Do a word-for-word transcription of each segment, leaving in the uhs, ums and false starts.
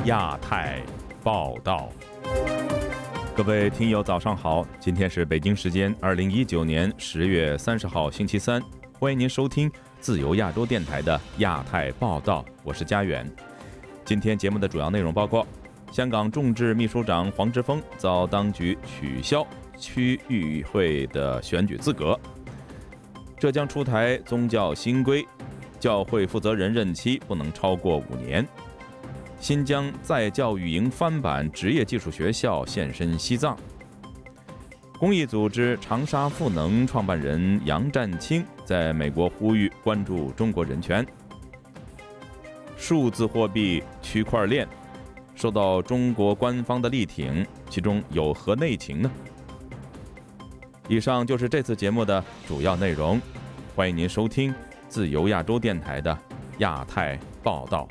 亚太报道。各位听友早上好，今天是北京时间二零一九年十月三十号星期三，欢迎您收听自由亚洲电台的亚太报道，我是佳远。今天节目的主要内容包括：香港众志秘书长黄之锋遭当局取消区议会的选举资格；浙江出台宗教新规，教会负责人任期不能超过五年；新疆再教育营翻版职业技术学校现身西藏；公益组织长沙赋能创办人杨占清在美国呼吁关注中国人权；数字货币区块链受到中国官方的力挺，其中有何内情呢？以上就是这次节目的主要内容，欢迎您收听自由亚洲电台的亚太报道。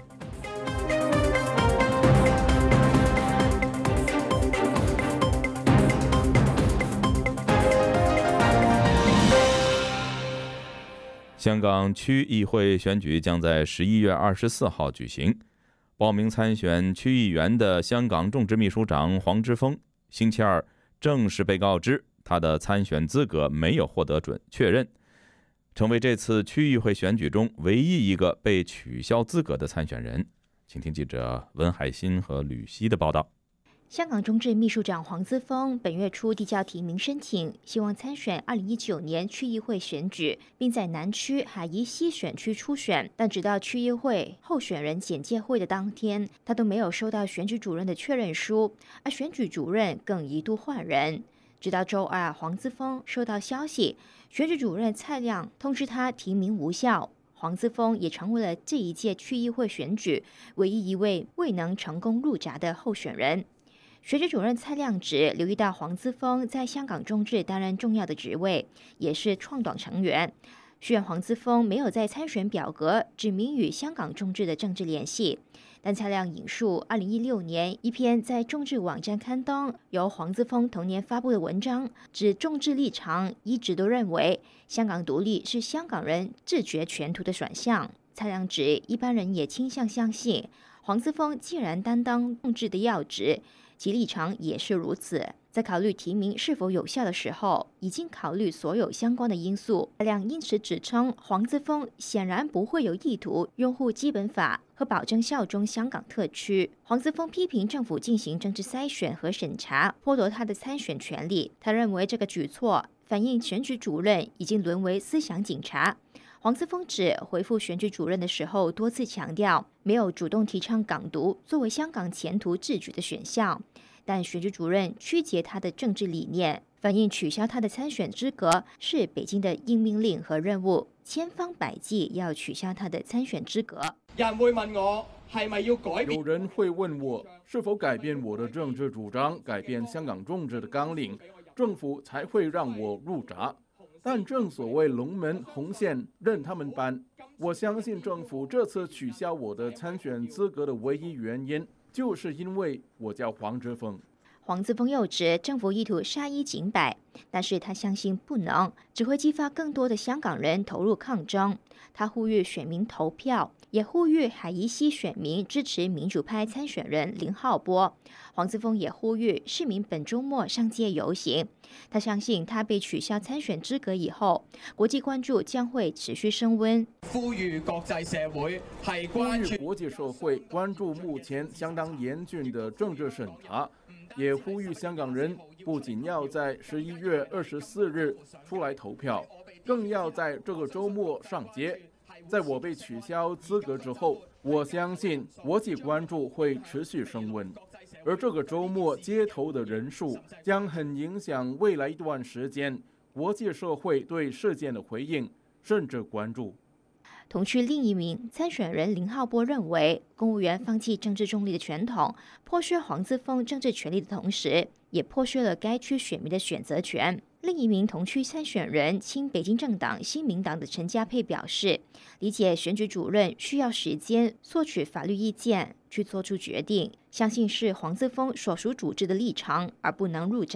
香港区议会选举将在十一月二十四号举行。报名参选区议员的香港众志秘书长黄之锋，星期二正式被告知他的参选资格没有获得准确认，成为这次区议会选举中唯一一个被取消资格的参选人。请听记者文海欣和吕希的报道。 香港众志秘书长黄之锋本月初递交提名申请，希望参选二零一九年区议会选举，并在南区海怡西选区初选，但直到区议会候选人简介会的当天，他都没有收到选举主任的确认书，而选举主任更一度换人。直到周二，黄之锋收到消息，选举主任蔡亮通知他提名无效，黄之锋也成为了这一届区议会选举唯一一位未能成功入闸的候选人。选举主任蔡亮指，留意到黄之锋在香港众志担任重要的职位，也是创党成员，虽然黄之锋没有在参选表格指明与香港众志的政治联系，但蔡亮引述二零一六年一篇在众志网站刊登由黄之锋同年发布的文章，指众志立场一直都认为香港独立是香港人自决前途的选项。蔡亮指，一般人也倾向相信黄之锋既然担当众志的要职，其立场也是如此。在考虑提名是否有效的时候，已经考虑所有相关的因素。蔡亮因此指称，黄之锋显然不会有意图拥护基本法和保证效忠香港特区。黄之锋批评政府进行政治筛选和审查，剥夺他的参选权利。他认为这个举措反映选举主任已经沦为思想警察。黄之锋指，回复选举主任的时候多次强调，没有主动提倡港独作为香港前途治局的选项，但选举主任曲解他的政治理念，反映取消他的参选资格是北京的硬命令和任务，千方百计要取消他的参选资格。 有人會問我係咪要改變？ 有人會問我是否改變我的政治主張，改變香港眾志的綱領，政府才會讓我入閘。但正所謂龍門紅線任他們搬，我相信政府這次取消我的參選資格的唯一原因，就是因為我叫黃之鋒。 黃之鋒又指，政府意圖殺一儆百，但是他相信不能，只會激發更多的香港人投入抗爭。他呼籲選民投票，也呼籲海怡西選民支持民主派參選人林浩波。黃之鋒也呼籲市民本週末上街遊行。他相信他被取消參選資格以後，國際關注將會持續升溫。 呼籲國際社會係關注國際社會關注目前相當嚴峻的政治審查，也呼籲香港人不僅要在十一月二十四日出來投票，更要在這個週末上街。在我被取消資格之後，我相信國際關注會持續升溫，而這個週末街頭的人數將很影響未來一段時間國際社會對事件的回應甚至關注。 同區另一名參選人林浩波認為，公務員放棄政治中立的傳統，剝削黃之鋒政治權利的同時，也剝削了該區選民的選擇權。另一名同區參選人親北京政黨新民黨的陳家佩表示，理解選舉主任需要時間索取法律意見去做出決定，相信是黃之鋒所屬組織的立場，而不能入閘。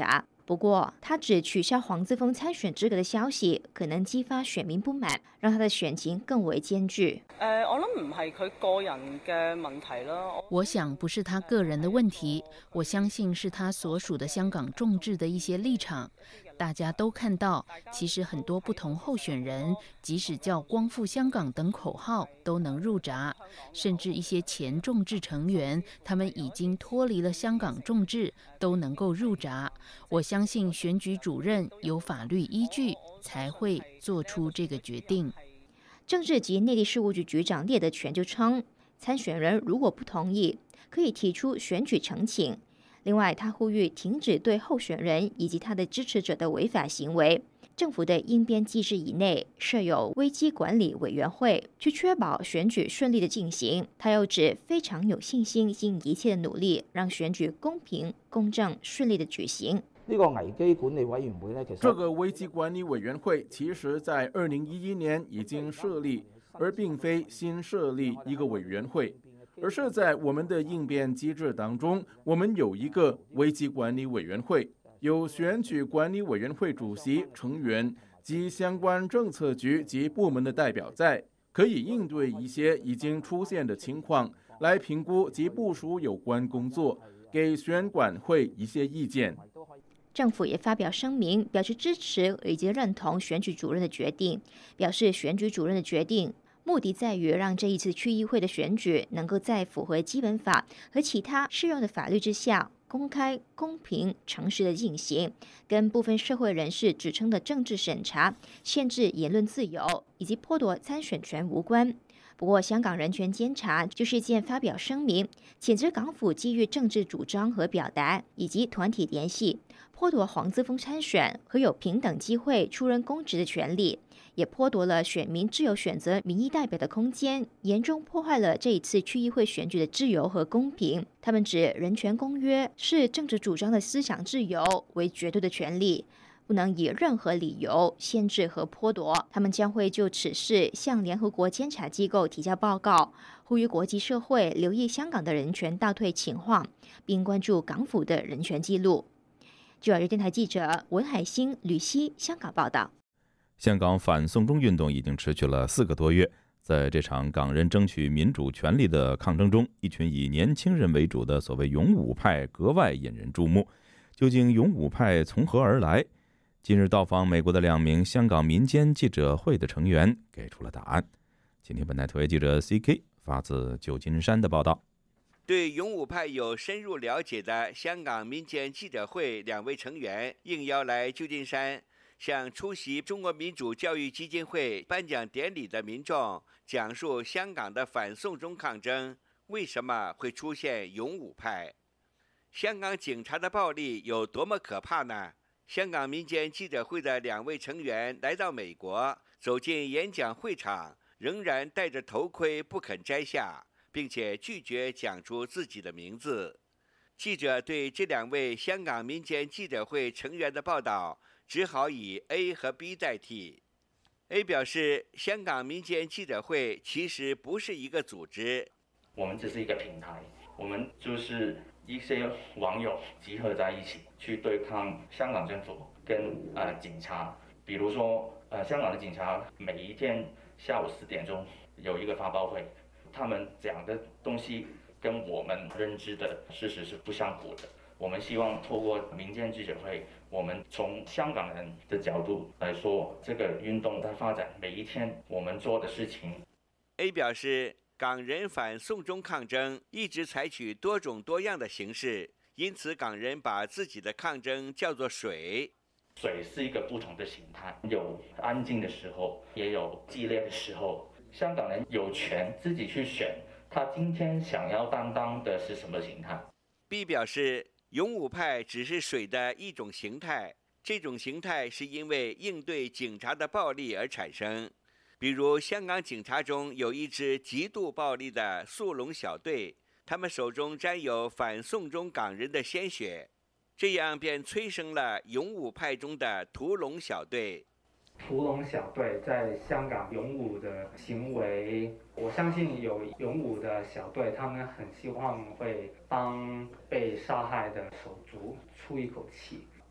不過，他指取消黃之鋒參選資格的消息可能激發選民不滿，讓他的選情更為艱巨。 誒，我諗唔係佢個人嘅問題啦。 我想不是他個人的問題，我相信是他所屬的香港眾志的一些立場。大家都看到，其實很多不同候選人，即使叫光復香港等口號都能入閘，甚至一些前眾志成員，他們已經脫離了香港眾志，都能夠入閘。我相信選舉主任有法律依據，才會做出這個決定。 政治及內地事務局局長聶德權就稱，參選人如果不同意，可以提出選舉呈請。另外，他呼籲停止對候選人以及他的支持者的違法行為。政府的應變機制以內設有危機管理委員會，去確保選舉順利的進行。他又指非常有信心，盡一切的努力，讓選舉公平、公正、順利的舉行。 呢個危機管理委員會呢，其實這個危機管理委員會其實在二零一一年已經設立，而並非新設立一個委員會。而是在我們的應變機制當中，我們有一個危機管理委員會，有選舉管理委員會主席、成員及相關政策局及部門的代表在，可以應對一些已經出現的情況，來評估及部署有關工作，給選管會一些意見。 政府也發表聲明，表示支持以及認同選舉主任的決定，表示選舉主任的決定目的在於讓這一次區議會的選舉能夠在符合基本法和其他適用的法律之下，公開、公平、誠實的進行，跟部分社會人士指稱的政治審查、限制言論自由以及剝奪參選權無關。不過，香港人權監察就事件發表聲明，譴責港府基於政治主張和表達以及團體聯繫，剝奪黃之鋒參選和有平等機會出任公職的權利，也剝奪了選民自由選擇民意代表的空間，嚴重破壞了這一次區議會選舉的自由和公平。他們指人權公約視政治主張的思想自由為絕對的權利，不能以任何理由限制和剝奪。他們將會就此事向聯合國監察機構提交報告，呼籲國際社會留意香港的人權倒退情況，並關注港府的人權記錄。中央電台記者文海星、呂希香港報道。 香港反送中運動已經持續了四個多月，在這場港人爭取民主權利的抗爭中，一群以年輕人為主的所謂勇武派格外引人注目。究竟勇武派從何而來？近日到訪美國的兩名香港民間記者會的成員給出了答案。今天本台特約記者 C K 發自舊金山的報道。 對勇武派有深入了解的香港民間記者會兩位成員應邀來舊金山，向出席中國民主教育基金會頒獎典禮的民眾講述香港的反送中抗爭為什麼會出現勇武派，香港警察的暴力有多麼可怕呢？香港民間記者會的兩位成員來到美國，走進演講會場，仍然戴着頭盔不肯摘下，並且拒絕講出自己的名字。記者對這兩位香港民間記者會成員的報道只好以 A 和 B 代替。A 表示，香港民間記者會其實不是一個組織， 我們只是一個平台，我們就是一些網友集合在一起去對抗香港政府跟呃警察。比如說，呃香港的警察每一天下午四點鐘有一個發佈會，他們講的東西跟我們認知的事實是不相符的。我們希望透過民間記者會，我們從香港人的角度來說，這個運動的發展，每一天我們做的事情。 A 表示，港人反送中抗爭一直採取多種多樣的形式，因此港人把自己的抗爭叫做水。 水是一個不同的形態，有安靜的時候，也有激烈的時候。香港人有權自己去選，他今天想要擔當的是什麼形態。 B 表示，勇武派只是水的一種形態，這種形態是因為應對警察的暴力而產生。比如香港警察中有一支極度暴力的速龍小隊，他們手中沾有反送中港人的鮮血，這樣便催生了勇武派中的屠龍小隊。 屠龍小隊在香港勇武的行為，我相信有勇武的小隊，他們很希望會幫被殺害的手足出一口氣。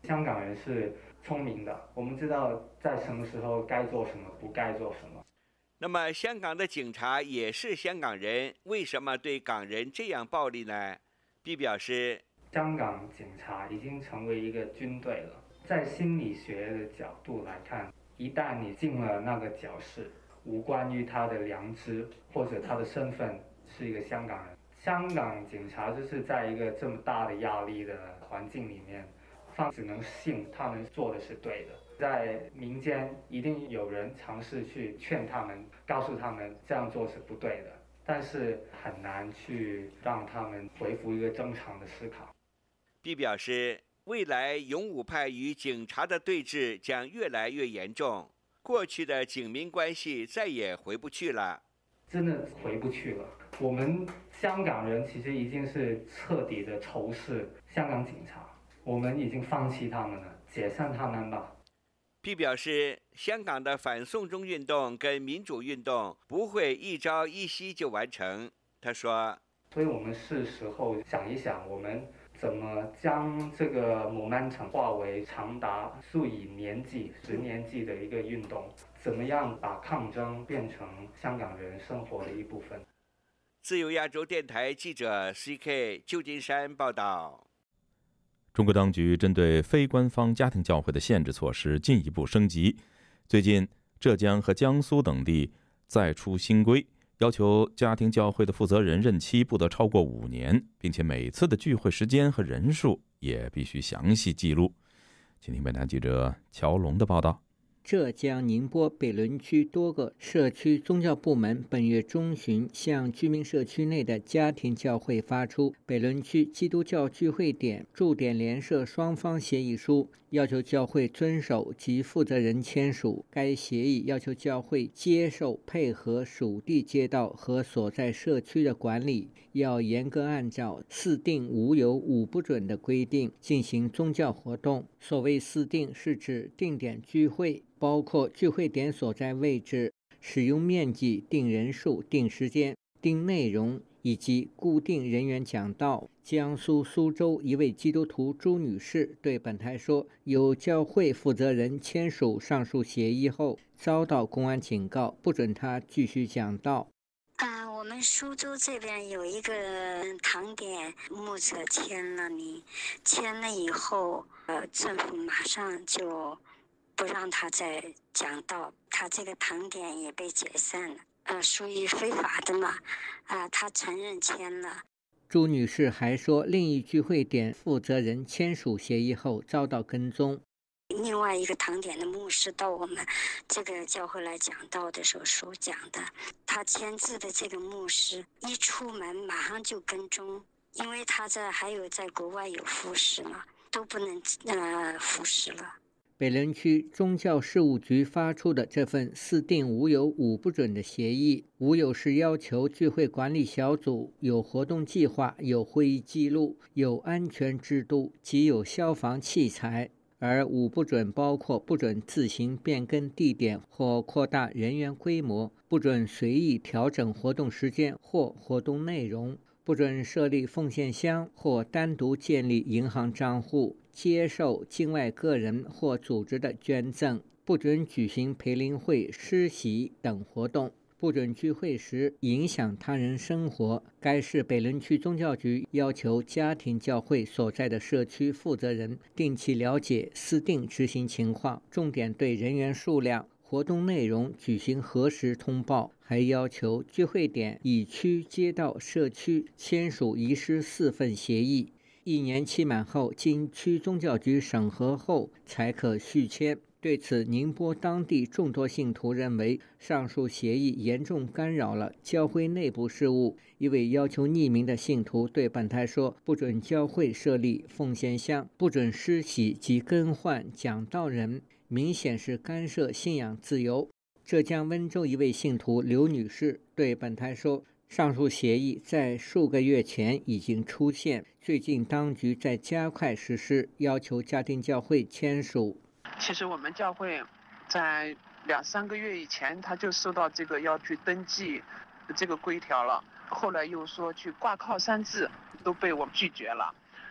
香港人是聪明的，我们知道在什么时候该做什么，不该做什么。 那么，香港的警察也是香港人，为什么对港人这样暴力呢？毕表示， 香港警察已经成为一个军队了。在心理学的角度来看，一旦你进了那个角色，无关于他的良知或者他的身份是一个香港人。香港警察就是在一个这么大的压力的环境里面，他只能信他们做的是对的。在民间一定有人尝试去劝他们，告诉他们这样做是不对的，但是很难去让他们恢复一个正常的思考。 毕表示，未来勇武派与警察的对峙将越来越严重，过去的警民关系再也回不去了。 真的回不去了。我们香港人其实已经是彻底的仇视香港警察，我们已经放弃他们了，解散他们吧。 毕表示，香港的反送中运动跟民主运动不会一朝一夕就完成。他说， 所以我们是时候想一想，我们怎么将这个 momentum 化为长达数以年计、十年计的一个运动，怎么样把抗争变成香港人生活的一部分。 自由亚洲电台记者 C K 旧金山报道。 中国当局针对非官方家庭教会的限制措施进一步升级。最近，浙江和江苏等地再出新规，要求家庭教会的负责人任期不得超过五年，并且每次的聚会时间和人数也必须详细记录。请听本台记者乔龙的报道。 浙江宁波北仑区多个社区宗教部门本月中旬向居民社区内的家庭教会发出北仑区基督教聚会点驻点联社双方协议书，要求教会遵守及负责人签署。该协议要求教会接受配合属地街道和所在社区的管理，要严格按照四定无有五不准的规定进行宗教活动。所谓四定是指定点聚会，包括聚会点所在位置、使用面积、定人数、定时间、定内容以及固定人员讲道。江苏苏州一位基督徒朱女士对本台说，有教会负责人签署上述协议后，遭到公安警告，不准她继续讲道。 啊，我们苏州这边有一个堂点牧者签了你，签了以后，呃，政府马上就不让他再讲道，他这个堂点也被解散了，呃，属于非法的嘛，啊、呃，他承认签了。 朱女士还说，另一聚会点负责人签署协议后遭到跟踪。 另外一个堂点的牧师到我们这个教会来讲道的时候所讲的，他签字的这个牧师一出门马上就跟踪，因为他这还有在国外有服侍嘛，都不能呃服侍了。 北仑区宗教事务局发出的这份四定无有五不准的协议，无有是要求聚会管理小组有活动计划、有会议记录、有安全制度及有消防器材，而五不准包括不准自行变更地点或扩大人员规模，不准随意调整活动时间或活动内容，不准设立奉献箱或单独建立银行账户，接受境外个人或组织的捐赠，不准举行培灵会、施洗等活动，不准聚会时影响他人生活。该市北仑区宗教局要求家庭教会所在的社区负责人定期了解私定执行情况，重点对人员数量、活动内容举行核实通报，还要求聚会点以区、街道、社区签署遗失四份协议，一年期满后经区宗教局审核后才可续签。对此，宁波当地众多信徒认为上述协议严重干扰了教会内部事务。一位要求匿名的信徒对本台说，不准教会设立奉献箱，不准施洗及更换讲道人，明显是干涉信仰自由。浙江温州一位信徒刘女士对本台说，上述协议在数个月前已经出现，最近当局在加快实施，要求家庭教会签署。 其实我们教会在两三个月以前他就收到这个要去登记这个规条了，后来又说去挂靠山字都被我拒绝了，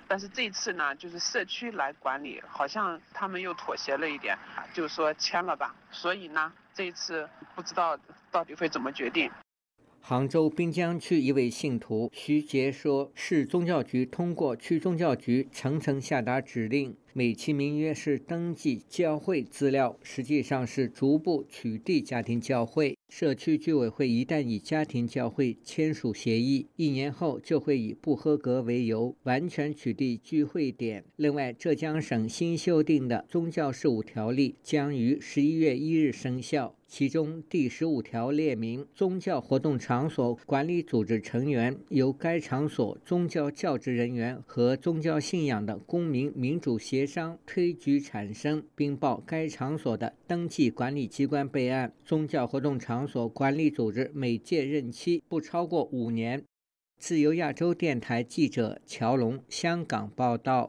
但是这一次呢，就是社区来管理，好像他们又妥协了一点，就是说签了吧。所以呢，这一次不知道到底会怎么决定。 杭州滨江区一位信徒徐杰说，市宗教局通过区宗教局层层下达指令，美其名曰是登记教会资料，实际上是逐步取缔家庭教会。社区居委会一旦与家庭教会签署协议，一年后就会以不合格为由完全取缔聚会点。另外，浙江省新修订的宗教事务条例将于十一月一日生效，其中第十五条列明，宗教活动场所管理组织成员由该场所宗教教职人员和宗教信仰的公民民主协商推举产生，并报该场所的登记管理机关备案。宗教活动场所管理组织每届任期不超过五年。自由亚洲电台记者乔龙香港报道。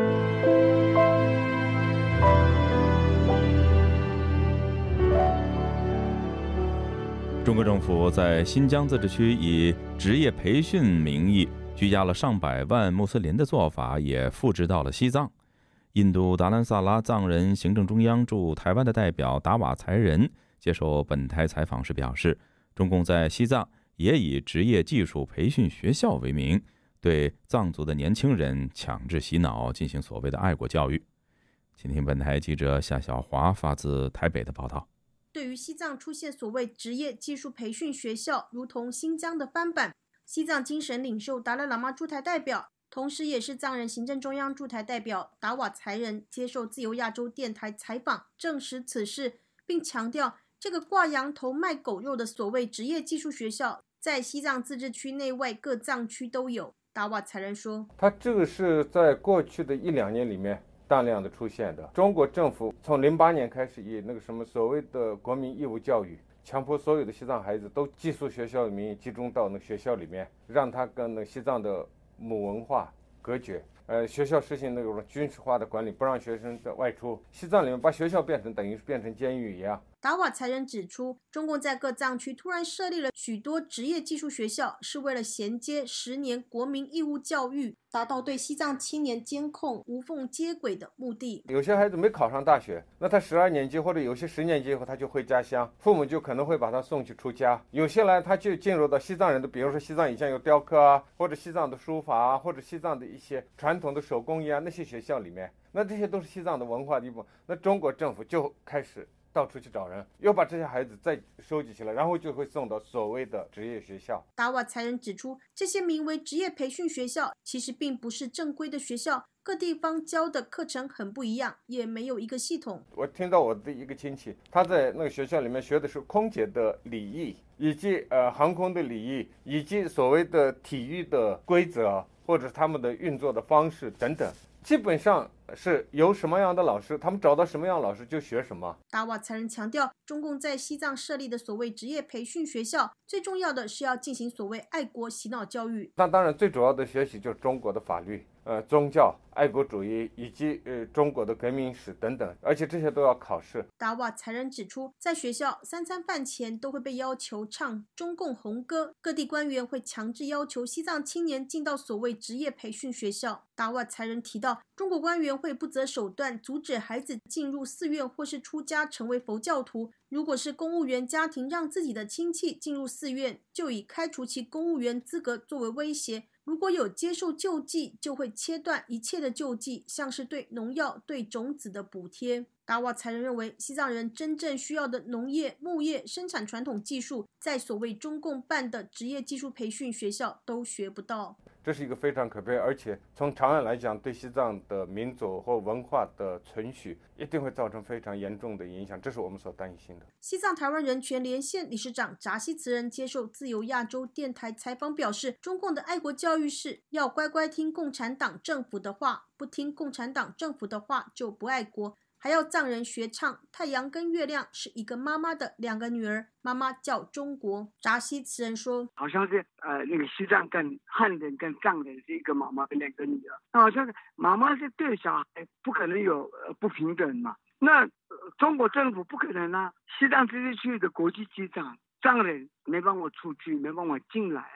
中国政府在新疆自治区以职业培训名义拘押了上百万穆斯林的做法也复制到了西藏。印度达兰萨拉藏人行政中央驻台湾的代表达瓦才仁接受本台采访时表示，中共在西藏也以职业技术培训学校为名，对藏族的年轻人强制洗脑，进行所谓的爱国教育。请听本台记者夏小华发自台北的报道。 对于西藏出现所谓职业技术培训学校，如同新疆的翻版，西藏精神领袖达赖喇嘛驻台代表，同时也是藏人行政中央驻台代表达瓦才仁接受自由亚洲电台采访，证实此事，并强调这个挂羊头卖狗肉的所谓职业技术学校，在西藏自治区内外各藏区都有。达瓦才仁说， 他这个是在过去的一两年里面大量的出现的。中国政府从零八年开始，以那个什么所谓的国民义务教育，强迫所有的西藏孩子都寄宿学校的名义集中到那学校里面，让他跟那西藏的母文化隔绝。呃，学校实行那种军事化的管理，不让学生的外出。西藏里面把学校变成等于是变成监狱一样。 达瓦才仁指出，中共在各藏区突然设立了许多职业技术学校，是为了衔接十年国民义务教育，达到对西藏青年监控无缝接轨的目的。 有些孩子没考上大学，那他十二年级或者有些十年级以后他就回家乡，父母就可能会把他送去出家。有些来他就进入到西藏人的，比如说西藏以前有雕刻啊，或者西藏的书法啊，或者西藏的一些传统的手工艺啊，那些学校里面，那这些都是西藏的文化的一部分。那中国政府就开始到处去找人，又把这些孩子再收集起来，然后就会送到所谓的职业学校。 达瓦才仁指出，这些名为职业培训学校其实并不是正规的学校，各地方教的课程很不一样，也没有一个系统。 我听到我的一个亲戚，他在那个学校里面学的是空姐的礼仪，以及呃航空的礼仪，以及所谓的体育的规则，或者他们的运作的方式等等。基本上是由什么样的老师，他们找到什么样的老师就学什么。 达瓦才仁强调，中共在西藏设立的所谓职业培训学校，最重要的是要进行所谓爱国洗脑教育。 那当然最主要的学习就是中国的法律、呃宗教、爱国主义以及呃中国的革命史等等，而且这些都要考试。 达瓦才仁指出，在学校三餐饭前都会被要求唱中共红歌，各地官员会强制要求西藏青年进到所谓职业培训学校。达瓦才仁提到，中国官员会不择手段阻止孩子进入寺院或是出家成为佛教徒。如果是公务员家庭让自己的亲戚进入寺院，就以开除其公务员资格作为威胁。如果有接受救济，就会切断一切的救济，像是对农药、对种子的补贴。达瓦才仁认为，西藏人真正需要的农业、牧业、生产传统技术，在所谓中共办的职业技术培训学校都学不到。 这是一个非常可悲，而且从长远来讲，对西藏的民族或文化的存续一定会造成非常严重的影响，这是我们所担心的。 西藏台湾人权连线理事长扎西慈仁接受自由亚洲电台采访表示，中共的爱国教育是要乖乖听共产党政府的话，不听共产党政府的话就不爱国，还要藏人学唱太阳跟月亮是一个妈妈的两个女儿，妈妈叫中国。扎西慈仁说， 好像是呃那个西藏跟汉人跟藏人是一个妈妈跟两个女儿，那好像是妈妈是对小孩不可能有呃不平等嘛，那、呃、中国政府不可能啊，西藏自治区的国际机场藏人没办法出去，没办法进来啊，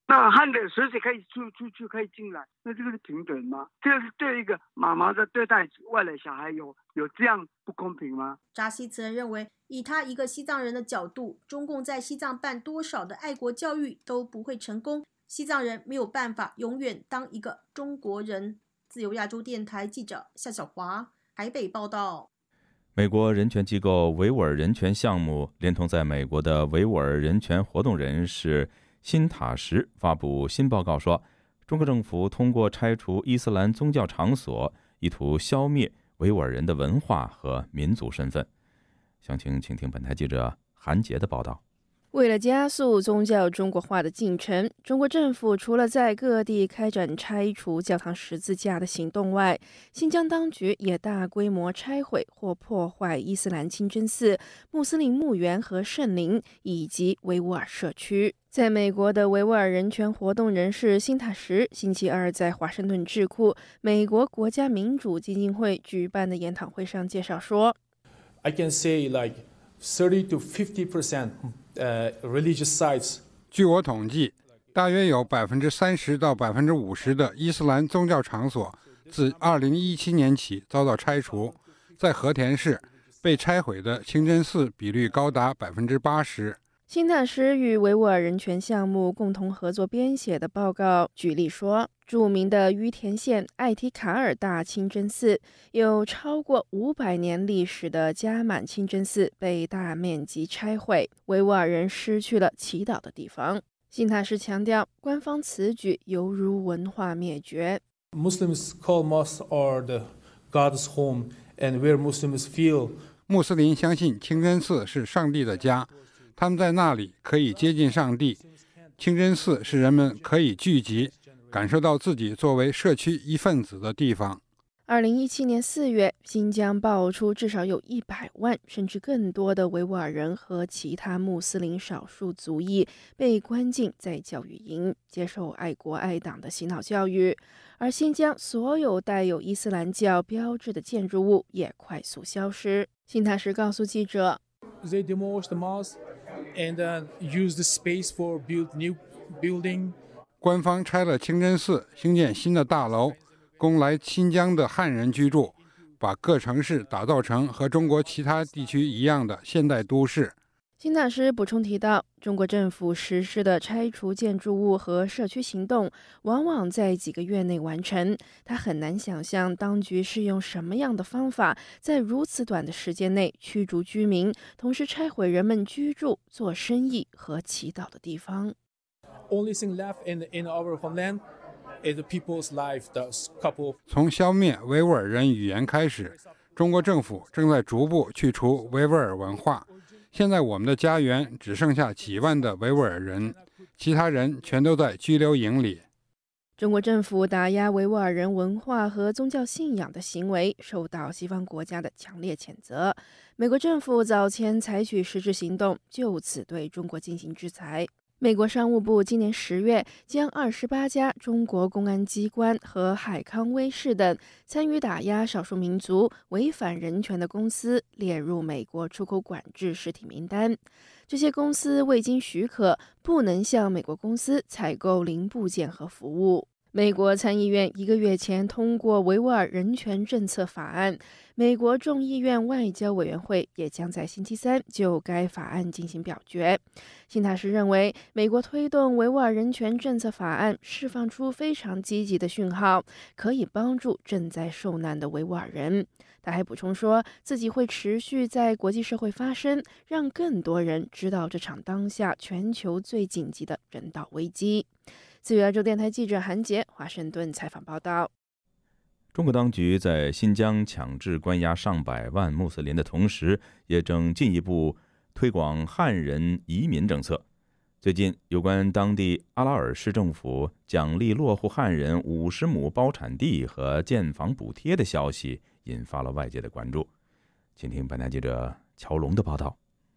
那汉人随时可以出出去可以进来，那这个是平等吗？这个是对一个妈妈的对待外来小孩有有这样不公平吗？ 扎西此人认为，以他一个西藏人的角度，中共在西藏办多少的爱国教育都不会成功，西藏人没有办法永远当一个中国人。自由亚洲电台记者夏小华台北报道。 美国人权机构维吾尔人权项目连同在美国的维吾尔人权活动人士辛塔什发布新报告说，中国政府通过拆除伊斯兰宗教场所，意图消灭维吾尔人的文化和民族身份。详情请听本台记者韩杰的报道。 为了加速宗教中国化的进程，中国政府除了在各地开展拆除教堂十字架的行动外，新疆当局也大规模拆毁或破坏伊斯兰清真寺、穆斯林墓园和圣陵以及维吾尔社区。在美国的维吾尔人权活动人士辛塔什星期二在华盛顿智库美国国家民主基金会举办的研讨会上介绍说 I can say like thirty to fifty percent Uh, religious sites. 据我统计，大约有百分之三十到百分之五十的伊斯兰宗教场所自二零一七年起遭到拆除。在和田市，被拆毁的清真寺比率高达百分之八十。 辛塔什与维吾尔人权项目共同合作编写的报告举例说，著名的于田县艾提卡尔大清真寺，有超过五百年历史的加满清真寺被大面积拆毁，维吾尔人失去了祈祷的地方。辛塔什强调，官方此举犹如文化灭绝。 Muslims call mosques are the God's home, and where Muslims feel. 穆斯林相信清真寺是上帝的家。他们在那里可以接近上帝，清真寺是人们可以聚集、感受到自己作为社区一份子的地方。 二零一七年四月，新疆爆出至少有一百万甚至更多的维吾尔人和其他穆斯林少数族裔被关进在教育营，接受爱国爱党的洗脑教育，而新疆所有带有伊斯兰教标志的建筑物也快速消失。辛塔什告诉记者 They demolished the mosque and uh, used the space for build new building. 官方拆了清真寺，兴建新的大楼，供来新疆的汉人居住，把各城市打造成和中国其他地区一样的现代都市。 辛塔什补充提到，中国政府实施的拆除建筑物和社区行动往往在几个月内完成，他很难想象当局是用什么样的方法在如此短的时间内驱逐居民，同时拆毁人们居住、做生意和祈祷的地方。 Only thing left in, in our homeland is the people's life. The couple. 从消灭维吾尔人语言开始，中国政府正在逐步去除维吾尔文化。现在我们的家园只剩下几万的维吾尔人，其他人全都在拘留营里。 中国政府打压维吾尔人文化和宗教信仰的行为受到西方国家的强烈谴责。美国政府早前采取实质行动，就此对中国进行制裁。美国商务部今年十月将二十八家中国公安机关和海康威视等参与打压少数民族、违反人权的公司列入美国出口管制实体名单。这些公司未经许可，不能向美国公司采购零部件和服务。美国参议院一个月前通过维吾尔人权政策法案，美国众议院外交委员会也将在星期三就该法案进行表决。辛塔什认为，美国推动维吾尔人权政策法案释放出非常积极的讯号，可以帮助正在受难的维吾尔人。他还补充说，自己会持续在国际社会发声，让更多人知道这场当下全球最紧急的人道危机。自由亚洲电台记者韩杰华盛顿采访报道。 中国当局在新疆强制关押上百万穆斯林的同时，也正进一步推广汉人移民政策。最近，有关当地阿拉尔市政府奖励落户汉人五十亩包产地和建房补贴的消息，引发了外界的关注。请听本台记者乔龙的报道。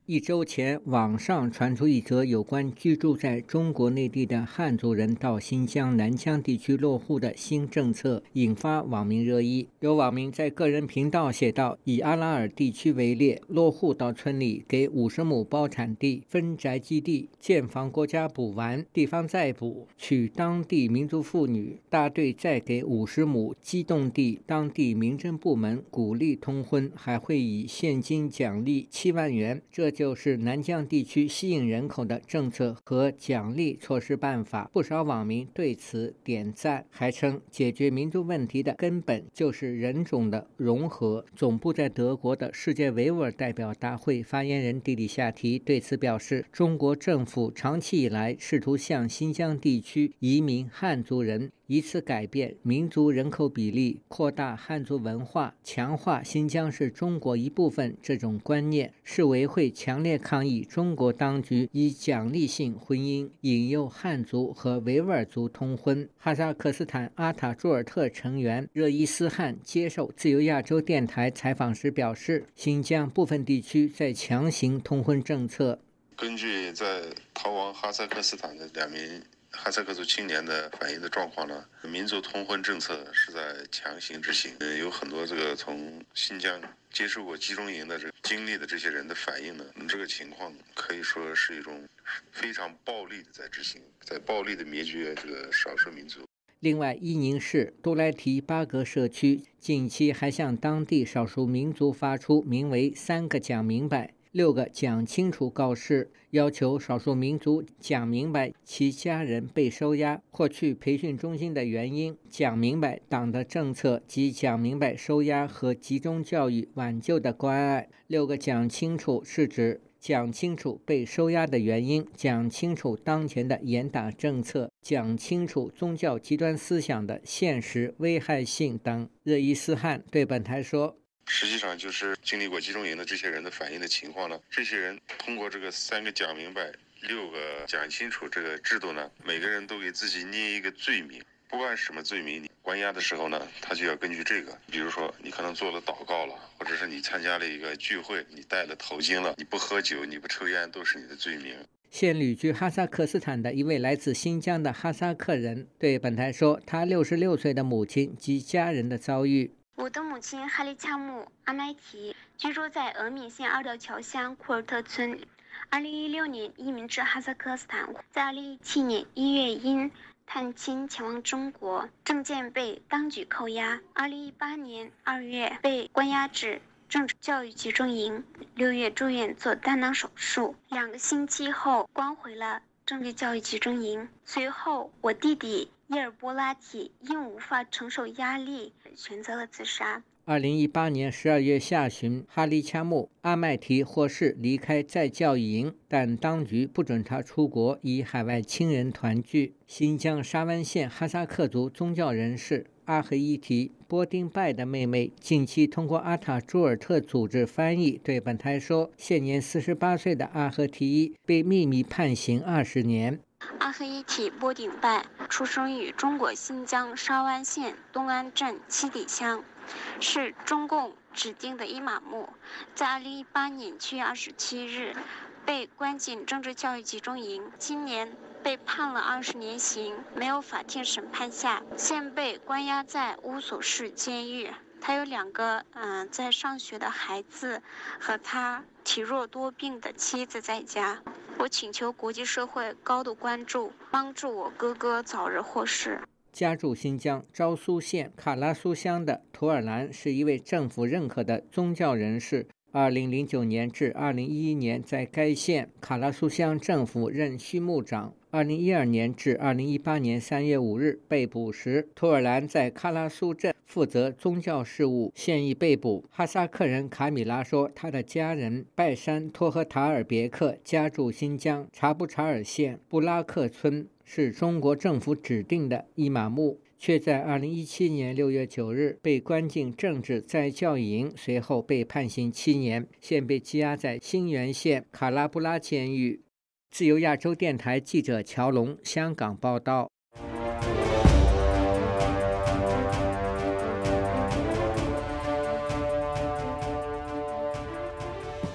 一周前，网上传出一则有关居住在中国内地的汉族人到新疆南疆地区落户的新政策，引发网民热议。有网民在个人频道写道：以阿拉尔地区为例，落户到村里给五十亩包产地分宅基地，建房国家补完，地方再补，娶当地民族妇女，大队再给五十亩机动地，当地民政部门鼓励通婚，还会以现金奖励七万元。这就是南疆地区吸引人口的政策和奖励措施办法。不少网民对此点赞，还称解决民族问题的根本就是人种的融合。总部在德国的世界维吾尔代表大会发言人迪里夏提对此表示，中国政府长期以来试图向新疆地区移民汉族人，以此改变民族人口比例，扩大汉族文化，强化新疆是中国一部分这种观念。世维会强烈抗议中国当局以奖励性婚姻引诱汉族和维吾尔族通婚。哈萨克斯坦阿塔朱尔特成员热伊斯汗接受自由亚洲电台采访时表示，新疆部分地区在强行通婚政策。 根据在逃亡哈萨克斯坦的两名哈萨克族青年的反映的状况呢，民族通婚政策是在强行执行。呃，有很多这个从新疆接受过集中营的这个经历的这些人的反应呢，这个情况可以说是一种非常暴力的在执行，在暴力的灭绝这个少数民族。 另外，伊宁市多莱提巴格社区近期还向当地少数民族发出名为三个讲明白六个讲清楚告示，要求少数民族讲明白其家人被收押或去培训中心的原因，讲明白党的政策及讲明白收押和集中教育挽救的关爱。六个讲清楚是指讲清楚被收押的原因，讲清楚当前的严打政策，讲清楚宗教极端思想的现实危害性等。热伊斯汗对本台说， 实际上就是经历过集中营的这些人的反映的情况呢，这些人通过这个三个讲明白六个讲清楚这个制度呢，每个人都给自己捏一个罪名，不管什么罪名，你关押的时候呢，他就要根据这个，比如说你可能做了祷告了，或者是你参加了一个聚会，你戴了头巾了，你不喝酒，你不抽烟，都是你的罪名。 现旅居哈萨克斯坦的一位来自新疆的哈萨克人对本台说，他六十六岁的母亲及家人的遭遇。 我的母亲哈利恰木阿麦提居住在峨眉县二道桥乡库尔特村，二零一六年移民至哈萨克斯坦，在二零一七年一月因探亲前往中国，证件被当局扣押，二零一八年二月被关押至政治教育集中营，六月住院做胆囊手术，两个星期后关回了政治教育集中营。随后我弟弟伊尔波拉提因无法承受压力，选择了自杀。 二零一八年十二月下旬，哈利恰木阿麦提获释离开再教育营，但当局不准他出国与海外亲人团聚。新疆沙湾县哈萨克族宗教人士阿合伊提波丁拜的妹妹近期通过阿塔朱尔特组织翻译对本台说，现年四十八岁的阿合提被秘密判刑二十年。 阿合伊提波顶拜出生于中国新疆沙湾县东安镇七底乡，是中共指定的伊玛目，在二零一八年七月二十七日被关进政治教育集中营，今年被判了二十年刑，没有法庭审判下，现被关押在乌索市监狱。他有两个嗯、呃、在上学的孩子和他体弱多病的妻子在家。我请求国际社会高度关注，帮助我哥哥早日获释。 家住新疆昭苏县卡拉苏乡的图尔兰是一位政府认可的宗教人士。二零零九年至二零一一年在该县卡拉苏乡政府任序牧长。二零一二年至二零一八年三月五日被捕时，图尔兰在喀拉苏镇负责宗教事务，现已被捕。哈萨克人卡米拉说，他的家人拜山托和塔尔别克家住新疆查布查尔县布拉克村，是中国政府指定的伊玛目，却在二零一七年六月九日被关进政治再教育营，随后被判刑七年，现被羁押在新源县卡拉布拉监狱。自由亚洲电台记者乔龙香港报道。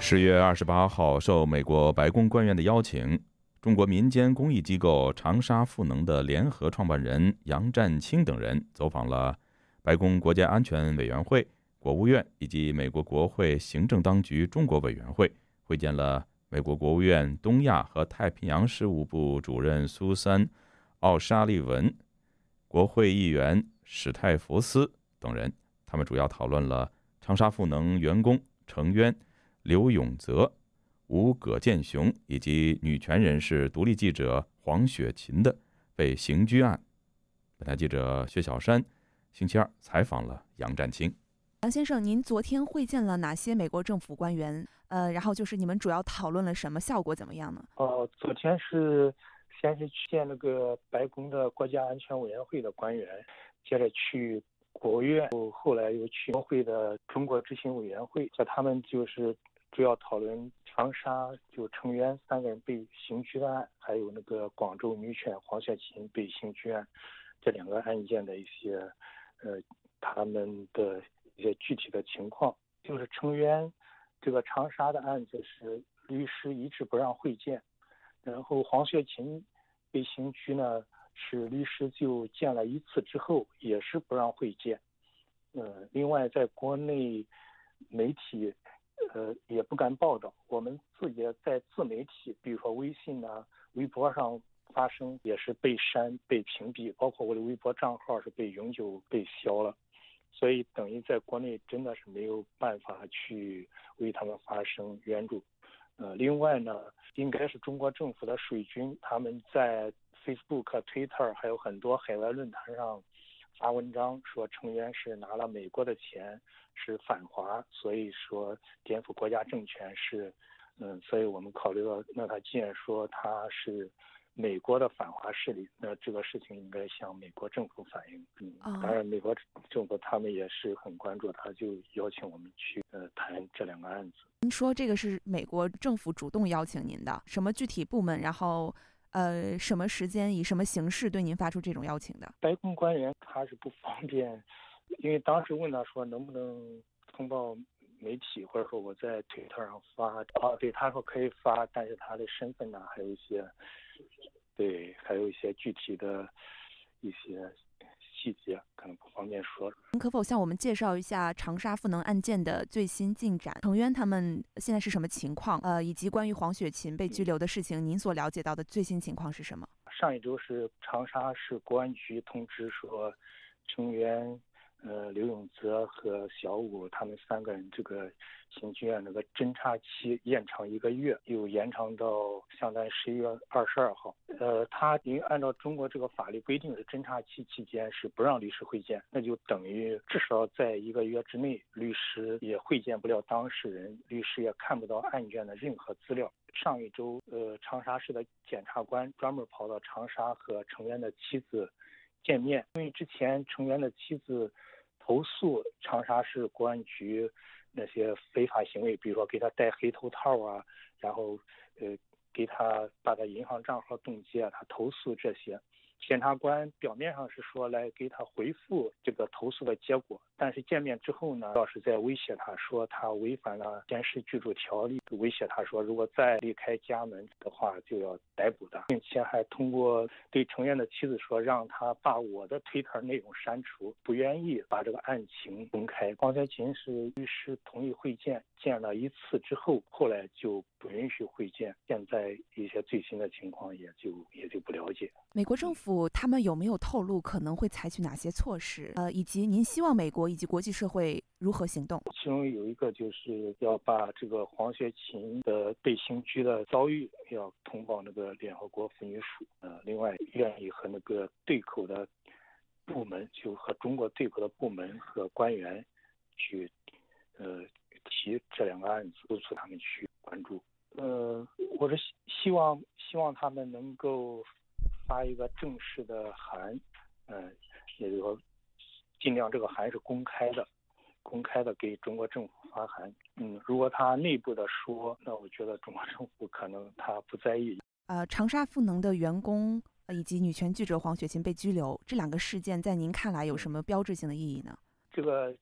十月二十八号，受美国白宫官员的邀请，中国民间公益机构长沙赋能的联合创办人杨占清等人走访了白宫国家安全委员会、国务院以及美国国会行政当局中国委员会，会见了美国国务院东亚和太平洋事务部主任苏珊·奥沙利文、国会议员史泰弗斯等人。他们主要讨论了长沙赋能员工成员刘永泽、吴葛建雄以及女权人士、独立记者黄雪琴的被刑拘案。本台记者薛小山星期二采访了杨占清。 杨先生，您昨天会见了哪些美国政府官员？呃，然后就是你们主要讨论了什么？效果怎么样呢？ 哦、呃，昨天是先是去见那个白宫的国家安全委员会的官员，接着去国务院，后来又去国会的中国执行委员会，和他们就是主要讨论长沙就成员三个人被刑拘的案，还有那个广州女权黄雪琴被刑拘案这两个案件的一些呃他们的一些具体的情况。就是成员这个长沙的案子是律师一直不让会见，然后黄雪琴被刑拘呢是律师就见了一次之后也是不让会见。呃，另外在国内媒体呃也不敢报道，我们自己在自媒体比如说微信啊、微博上发声也是被删被屏蔽，包括我的微博账号是被永久被消了，所以等于在国内真的是没有办法去为他们发声援助。呃，另外呢，应该是中国政府的水军，他们在 Facebook、Twitter 还有很多海外论坛上发文章说成员是拿了美国的钱，是反华，所以说颠覆国家政权是，嗯，所以我们考虑到，那他既然说他是美国的反华势力，那这个事情应该向美国政府反映。嗯，当然美国政府他们也是很关注，他就邀请我们去呃谈这两个案子。 您说这个是美国政府主动邀请您的，什么具体部门？然后呃什么时间以什么形式对您发出这种邀请的？ 白宫官员他是不方便，因为当时问他说能不能通报媒体，或者说我在推特上发啊，对，他说可以发，但是他的身份呢还有一些。对，还有一些具体的一些细节可能不方便说。 您可否向我们介绍一下长沙赋能案件的最新进展？成员他们现在是什么情况？呃，以及关于黄雪琴被拘留的事情，您所了解到的最新情况是什么？ 上一周是长沙市公安局通知说，成员呃刘永泽和小武他们三个人这个刑拘案那个侦查期延长一个月，又延长到相当于十一月二十二号。呃，他因为按照中国这个法律规定是侦查期期间是不让律师会见，那就等于至少在一个月之内，律师也会见不了当事人，律师也看不到案卷的任何资料。上一周，呃，长沙市的检察官专门跑到长沙和成员的妻子见面，因为之前成员的妻子投诉长沙市公安局那些非法行为，比如说给他戴黑头套啊，然后呃给他把他银行账号冻结啊，他投诉这些。检察官表面上是说来给他回复这个投诉的结果，但是见面之后呢，倒是在威胁他说他违反了监视居住条例，威胁他说如果再离开家门的话就要逮捕他，并且还通过对成员的妻子说让他把我的推特内容删除，不愿意把这个案情公开。黄雪琴是律师同意会见，见了一次之后，后来就不允许会见，现在一些最新的情况也就也就不了解。 美国政府他们有没有透露可能会采取哪些措施？呃，以及您希望美国以及国际社会如何行动？ 其中有一个就是要把这个黄雪琴的被刑拘的遭遇要通报那个联合国妇女署。呃，另外愿意和那个对口的部门，就和中国对口的部门和官员去呃提这两个案子，督促他们去关注。呃，我是希望希望他们能够发一个正式的函，呃，也就是说，尽量这个函是公开的，公开的给中国政府发函。嗯，如果他内部的说，那我觉得中国政府可能他不在意。 呃，长沙赋能的员工以及女权记者黄雪琴被拘留，这两个事件在您看来有什么标志性的意义呢？ 这个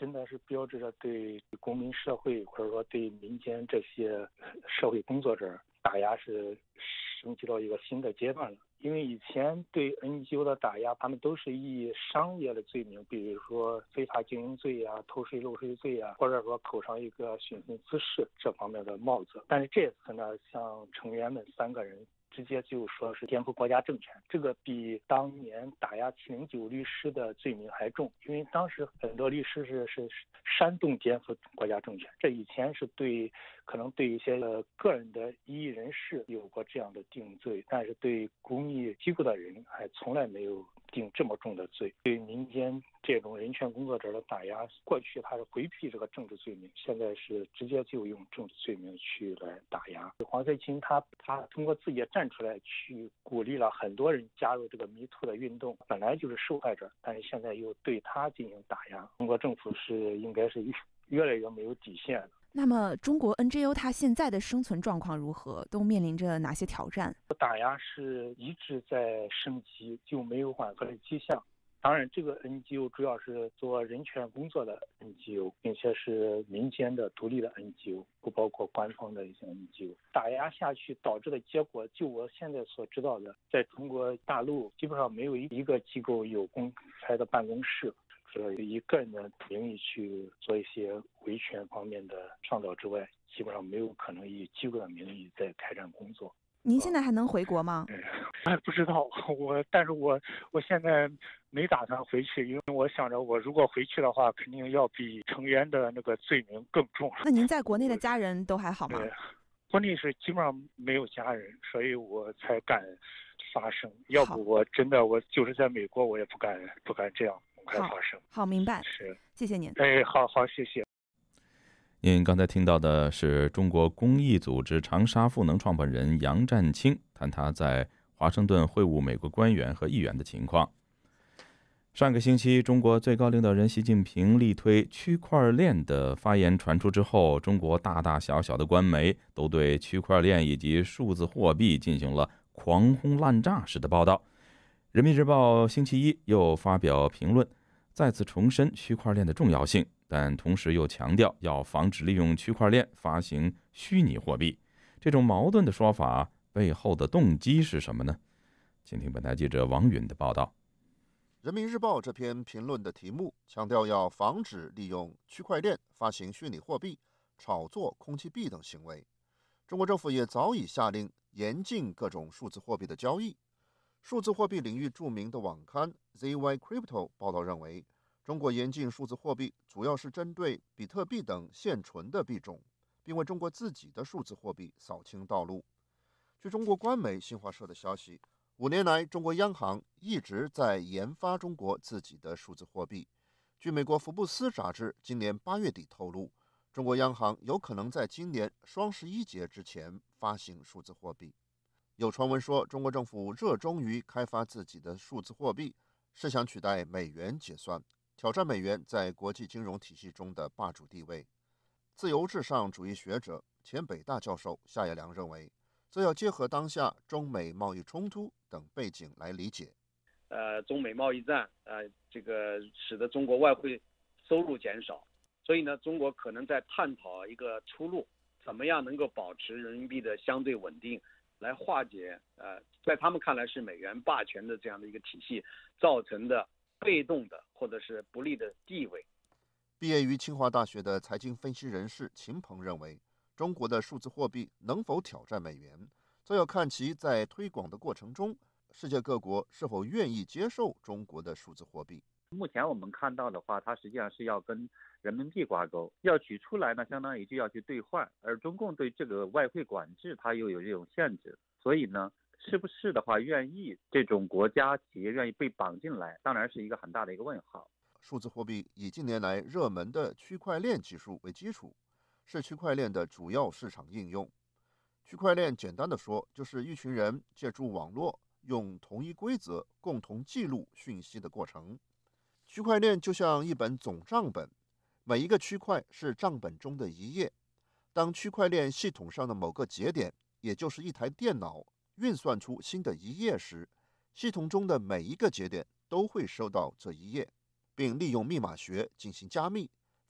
真的是标志着对公民社会或者说对民间这些社会工作者打压是升级到一个新的阶段了。因为以前对 N G O 的打压，他们都是以商业的罪名，比如说非法经营罪啊、偷税漏税罪啊，或者说扣上一个徇私滋事这方面的帽子。但是这次呢，像成员们三个人直接就说是颠覆国家政权，这个比当年打压七零九律师的罪名还重，因为当时很多律师是是煽动颠覆国家政权，这以前是对可能对一些呃个人的异议人士有过这样的定罪，但是对公益机构的人还从来没有定这么重的罪。对民间这种人权工作者的打压，过去他是回避这个政治罪名，现在是直接就用政治罪名去来打压。黄翠琴他他通过自己站出来去鼓励了很多人加入这个 Me Too 的运动，本来就是受害者，但是现在又对他进行打压。中国政府是应该是越来越没有底线了。 那么中国 N G O 它现在的生存状况如何？都面临着哪些挑战？ 打压是一直在升级，就没有缓和的迹象。当然，这个 N G O 主要是做人权工作的 N G O， 并且是民间的独立的 N G O， 不包括官方的一些 N G O。打压下去导致的结果，就我现在所知道的，在中国大陆基本上没有一个机构有公开的办公室。除了以个人的名义去做一些维权方面的倡导之外，基本上没有可能以机构的名义在开展工作。 您现在还能回国吗？ 哎，不知道我，但是我我现在没打算回去，因为我想着我如果回去的话，肯定要比成员的那个罪名更重。 那您在国内的家人都还好吗？ 国内是基本上没有家人，所以我才敢发声。要不我真的我就是在美国，我也不敢不敢这样。 好，好，明白。 是， 谢谢您。 哎，好好，谢谢。 您刚才听到的是中国公益组织长沙赋能创办人杨占清谈他在华盛顿会晤美国官员和议员的情况。上个星期，中国最高领导人习近平力推区块链的发言传出之后，中国大大小小的官媒都对区块链以及数字货币进行了狂轰滥炸式的报道。人民日报星期一又发表评论，再次重申区块链的重要性，但同时又强调要防止利用区块链发行虚拟货币。这种矛盾的说法背后的动机是什么呢？请听本台记者王允的报道。 人民日报这篇评论的题目强调要防止利用区块链发行虚拟货币、炒作空气币等行为。中国政府也早已下令严禁各种数字货币的交易。数字货币领域著名的网刊 Z Y Crypto 报道认为，中国严禁数字货币主要是针对比特币等现存的币种，并为中国自己的数字货币扫清道路。据中国官媒新华社的消息，五年来，中国央行一直在研发中国自己的数字货币。据美国福布斯杂志今年八月底透露，中国央行有可能在今年双十一节之前发行数字货币。有传闻说，中国政府热衷于开发自己的数字货币，是想取代美元结算，挑战美元在国际金融体系中的霸主地位。自由至上主义学者、前北大教授夏业良认为，这要结合当下中美贸易冲突等背景来理解。 呃，中美贸易战，呃，这个使得中国外汇收入减少，所以呢，中国可能在探讨一个出路，怎么样能够保持人民币的相对稳定。来化解呃，在他们看来是美元霸权的这样的一个体系造成的被动的或者是不利的地位。 毕业于清华大学的财经分析人士秦鹏认为，中国的数字货币能否挑战美元，这要看其在推广的过程中，世界各国是否愿意接受中国的数字货币。 目前我们看到的话，它实际上是要跟人民币挂钩，要取出来呢，相当于就要去兑换，而中共对这个外汇管制它又有这种限制，所以呢，是不是的话愿意这种国家企业愿意被绑进来，当然是一个很大的一个问号。 数字货币以近年来热门的区块链技术为基础，是区块链的主要市场应用。区块链简单的说，就是一群人借助网络，用同一规则共同记录讯息的过程。区块链就像一本总账本，每一个区块是账本中的一页。当区块链系统上的某个节点，也就是一台电脑，运算出新的一页时，系统中的每一个节点都会收到这一页，并利用密码学进行加密，